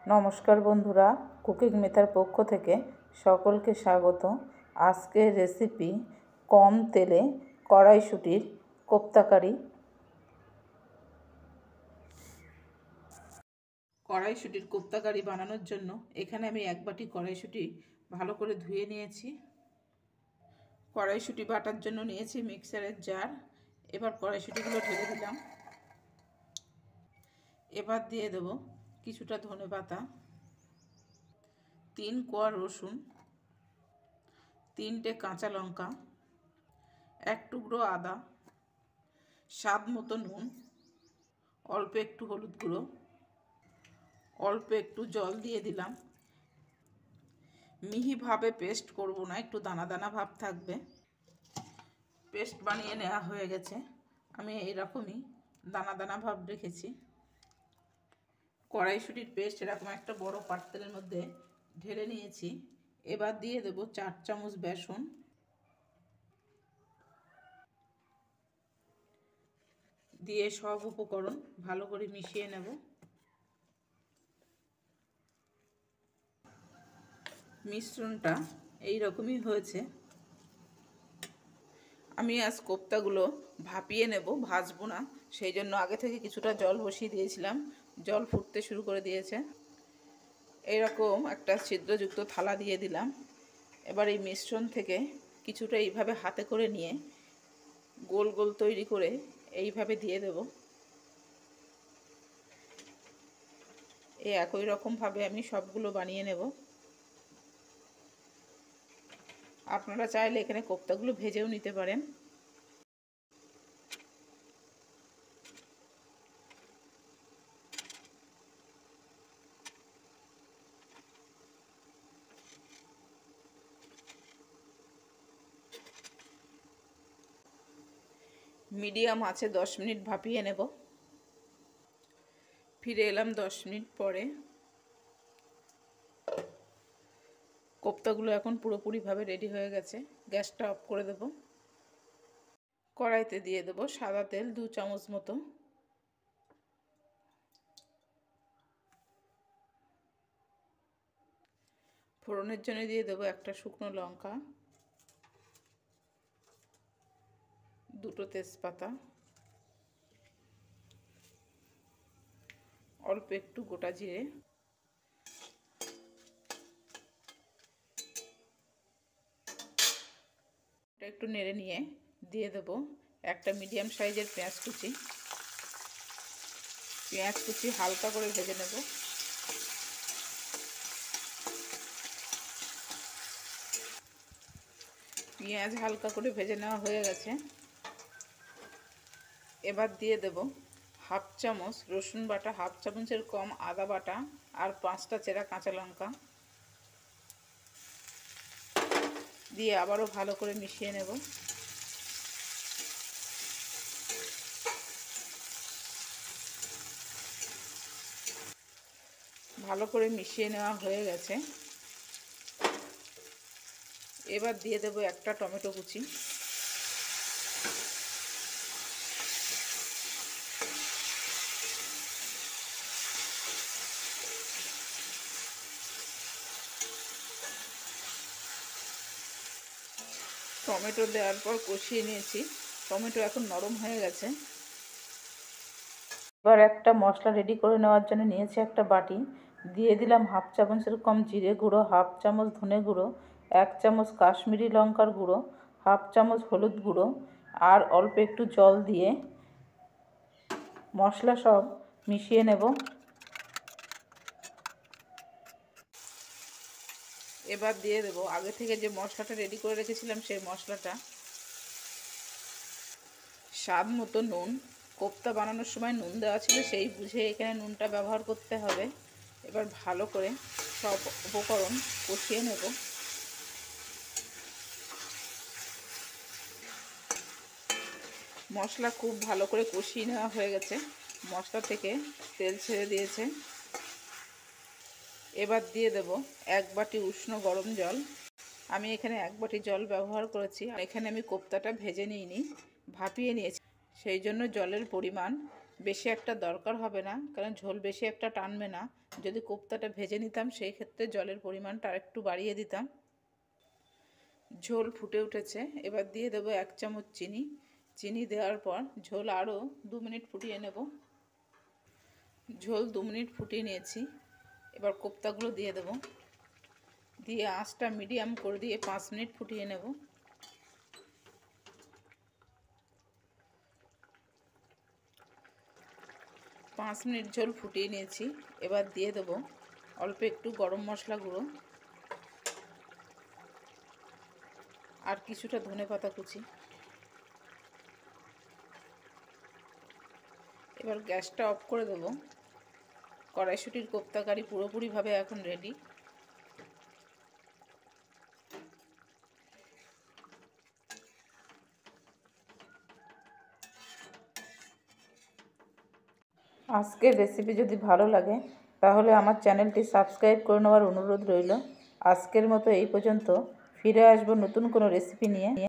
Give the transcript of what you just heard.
নমস্কার বন্ধুরা, কুকিং মিতার পক্ষ থেকে সকলকে স্বাগত। আজকের রেসিপি কম তেলে কড়াইশুঁটির কোপ্তাকারি। কড়াইশুঁটির কোপ্তাকারি বানানোর জন্য এখানে আমি এক বাটি কড়াইশুঁটি ভালো করে ধুয়ে নিয়েছি। কড়াইশুঁটি বাটার জন্য নিয়েছি মিক্সারের জার। এবার কড়াইশুঁটিগুলো ঢেলে দিলাম। এবার দিয়ে দেব কিছুটা ধনেপাতা, 3 কোয়া রসুন, 3টে কাঁচা লঙ্কা, 1 টুকরো আদা, স্বাদ মতো নুন, অল্প একটু হলুদ গুঁড়ো, অল্প একটু জল দিয়ে দিলাম। মিহিভাবে পেস্ট করব না, একটু দানা দানা ভাব থাকবে। পেস্ট বানিয়ে নেওয়া হয়ে গেছে। আমি এইরকমই দানা দানা ভাব রেখেছি। কড়াইশুঁটির পেস্ট এরকম একটা বড় পাত্রের মধ্যে ঢেলে নিয়েছি। এবার দিয়ে দেব 4 চামচ বেসন, দিয়ে সব উপকরণ ভালো করে মিশিয়ে নেব। মিশ্রণটা এই রকমই হয়েছে। আমি আজ কোপ্তাগুলো ভাপিয়ে নেব, ভাজবো না, সেই জন্য আগে থেকে কিছুটা জল বসিয়ে দিয়েছিলাম। জল ফুটতে শুরু করে দিয়েছে। এইরকম একটা ছিদ্রযুক্ত থালা দিয়ে দিলাম। এবার এই মিশ্রণ থেকে কিছুটা এইভাবে হাতে করে নিয়ে গোল গোল তৈরি করে এইভাবে দিয়ে দেব। এই একই রকমভাবে আমি সবগুলো বানিয়ে নেব। আপনারা চাইলে এখানে কোপ্তাগুলো ভেজেও নিতে পারেন। মিডিয়াম আঁচে 10 মিনিট ভাপিয়ে নেব। ফিরে এলাম 10 মিনিট পরে। কোপ্তাগুলো এখন পুরোপুরিভাবে রেডি হয়ে গেছে। গ্যাসটা অফ করে দেব। কড়াইতে দিয়ে দেব সাদা তেল 2 চামচ মতো। ফোড়নের জন্য দিয়ে দেব একটা শুকনো লঙ্কা, 2টো তেজপাতা, অল্প একটু গোটা জিরে, একটু নেড়ে নিয়ে দিয়ে দেব একটা মিডিয়াম সাইজের পেঁয়াজ কুচি। পেঁয়াজ কুচি হালকা করে ভেজে নেব। পেঁয়াজ হালকা করে ভেজে নেওয়া হয়ে গেছে। এবার দিয়ে দেব হাফ চামচ রসুন বাটা, হাফ চামচের কম আদা বাটা, আর 5টা চেরা কাঁচা লঙ্কা দিয়ে আবারও ভালো করে মিশিয়ে নেব। ভালো করে মিশিয়ে নেওয়া হয়ে গেছে। এবার দিয়ে দেব একটা টমেটো কুচি, টমেটো দেওয়ার পর কষিয়ে নিয়েছি। টমেটো এখন নরম হয়ে গেছে। এবার একটা মশলা রেডি করে নেওয়ার জন্য নিয়েছি একটা বাটি। দিয়ে দিলাম হাফ চামচের কম জিরে গুঁড়ো, হাফ চামচ ধনে গুঁড়ো, 1 চামচ কাশ্মীরি লঙ্কার গুঁড়ো, হাফ চামচ হলুদ গুঁড়ো, আর অল্প একটু জল দিয়ে মশলা সব মিশিয়ে নেব। এবার দিয়ে দেব আগে থেকে যে মশলাটা রেডি করে রেখেছিলাম সেই মশলাটা, স্বাদ মতো নুন। কোপ্তা বানানোর সময় নুন দেওয়া ছিল, সেই বুঝে এখানে নুনটা ব্যবহার করতে হবে। এবার ভালো করে সব উপকরণ কষিয়ে নেব। মশলা খুব ভালো করে কষিয়ে নেওয়া হয়ে গেছে। মশলা থেকে তেল ছেড়ে দিয়েছে। এবার দিয়ে দেব 1 বাটি উষ্ণ গরম জল। আমি এখানে 1 বাটি জল ব্যবহার করেছি। এখানে আমি কোপ্তাটা ভেজে নিইনি, ভাপিয়ে নিয়েছি, সেই জন্য জলের পরিমাণ বেশি একটা দরকার হবে না, কারণ ঝোল বেশি একটা টানবে না। যদি কোপ্তাটা ভেজে নিতাম সেই ক্ষেত্রে জলের পরিমাণটা আরেকটু বাড়িয়ে দিতাম। ঝোল ফুটে উঠেছে, এবার দিয়ে দেবো 1 চামচ চিনি। চিনি দেওয়ার পর ঝোল আরও 2 মিনিট ফুটিয়ে নেব। ঝোল 2 মিনিট ফুটিয়ে নিয়েছি। এবার কোপ্তাগুলো দিয়ে দেব, দিয়ে আঁচটা মিডিয়াম করে দিয়ে 5 মিনিট ফুটিয়ে নেব। পাঁচ মিনিট ঝোল ফুটিয়ে নিয়েছি। এবার দিয়ে দেবো অল্প একটু গরম মশলা গুঁড়ো আর কিছুটা ধনেপাতা কুচি। এবার গ্যাসটা অফ করে দেবো। কড়াইশুঁটির কোপ্তা কারি পুরোপুরিভাবে এখন রেডি। আজকের রেসিপি যদি ভালো লাগে তাহলে আমার চ্যানেলটি সাবস্ক্রাইব করে নেওয়ার অনুরোধ রইল। আজকের মতো এই পর্যন্ত, ফিরে আসবো নতুন কোনো রেসিপি নিয়ে।